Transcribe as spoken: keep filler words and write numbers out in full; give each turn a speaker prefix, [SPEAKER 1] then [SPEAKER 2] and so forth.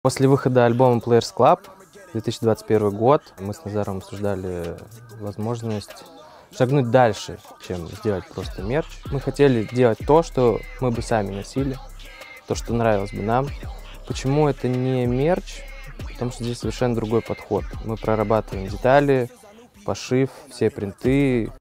[SPEAKER 1] После выхода альбома Players Club, две тысячи двадцать первый год, мы с Назаром обсуждали возможность шагнуть дальше, чем сделать просто мерч. Мы хотели делать то, что мы бы сами носили, то, что нравилось бы нам. Почему это не мерч? Потому что здесь совершенно другой подход. Мы прорабатываем детали, пошив, все принты.